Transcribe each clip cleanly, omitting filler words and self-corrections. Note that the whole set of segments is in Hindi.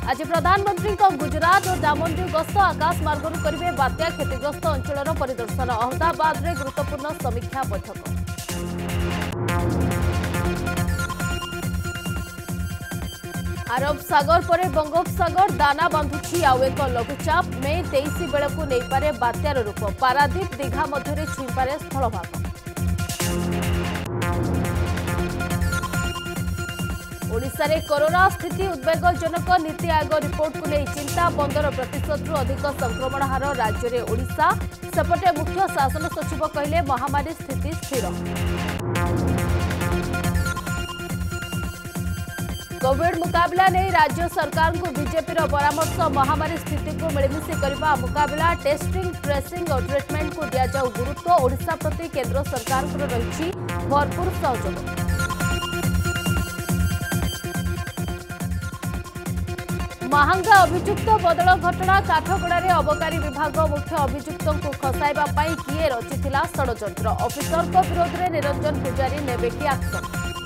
आज प्रधानमंत्री गुजरात और दामोदी गस्त आकाश मार्गरू करेंगे बात्या क्षतिग्रस्त अंचल परिदर्शन। अहमदाबाद में गुरुत्वपूर्ण समीक्षा बैठक। अरब सागर पर बंगोपसागर दाना बांधुछि आउ एक लघुचाप। मे 23 बेलू नहीं पारे बात्यार रूप। पारादीप दीघा मध्य छुईपारे स्थलभाग। ओडिशा रे कोरोना स्थिति उद्वेगजनक। नीति आयोग रिपोर्ट को नहीं चिंता। 15% रु अधिक संक्रमण हार राज्य में ओडिशा। सेपटे मुख्य शासन सचिव कहले महामारी स्थिति स्थिर। कोविड मुकाबला नहीं राज्य सरकार को बीजेपी परामर्श। महामारी स्थिति को मिलमिशि करने मुकाबला। टेस्टिंग ट्रेसिंग और ट्रिटमेंट को दि जाऊ गुरुत्व। ओडिशा प्रति केंद्र सरकार रही भरपूर सहयोग। महांगा अभियुक्त बदल घटना। काठगड़ारे अबकारी विभाग मुख्य अभियुक्तों को खसाइबा पाई किए रचिथिला षड्यंत्र। ऑफिसर को विरोध में निरंजन पुजारी नेबे कि एक्शन।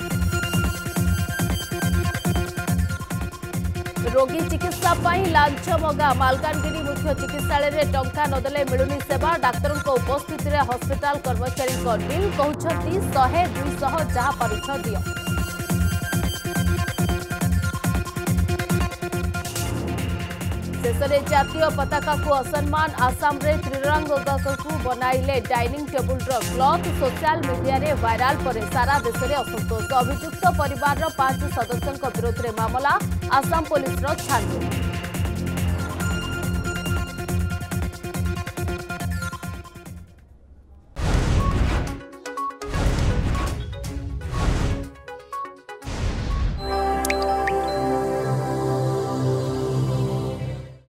रोगी चिकित्सा पाई लांछ मगा। मालकानगिरी मुख्य चिकित्सालय टंका नदेले मिलुनी सेवा। डाक्तरों उपस्थित में हॉस्पिटल कर्मचारी डील कहते 100-200 जहाँ पारुछ दियो। शेष में जातीय पताका को असम्मान। आसाम रे त्रिरंगा को बनाइले dining table cloth. Social media रे वायरल पर सारा देश में असंतोष। अभियुक्त परिवार 5 सदस्यों विरोध में मामला। आसाम पुलिस छानबीन।